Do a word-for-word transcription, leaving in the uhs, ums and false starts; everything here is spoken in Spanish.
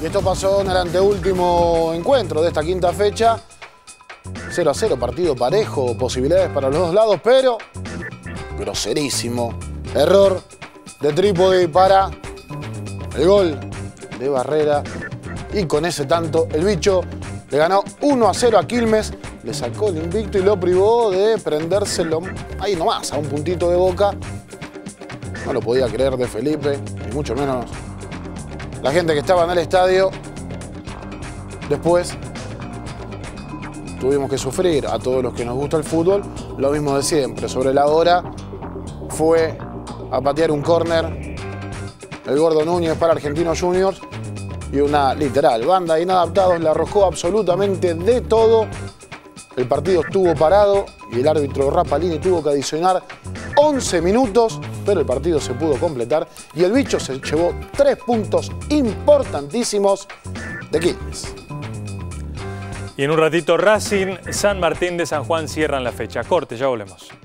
Y esto pasó en el anteúltimo encuentro de esta quinta fecha. cero a cero, partido parejo, posibilidades para los dos lados, pero groserísimo error de Trípode para el gol de Barrera. Y con ese tanto, el bicho le ganó uno a cero a Quilmes, le sacó el invicto y lo privó de prendérselo ahí nomás, a un puntito de Boca. No lo podía creer de Felipe, ni mucho menos la gente que estaba en el estadio. Después tuvimos que sufrir, a todos los que nos gusta el fútbol, lo mismo de siempre. Sobre la hora fue a patear un córner el Gordo Núñez para Argentinos Juniors y una literal banda de inadaptados le arrojó absolutamente de todo. El partido estuvo parado y el árbitro Rapalini tuvo que adicionar once minutos, pero el partido se pudo completar y el bicho se llevó tres puntos importantísimos de Quilmes. Y en un ratito Racing, San Martín de San Juan cierran la fecha. Corte, ya volvemos.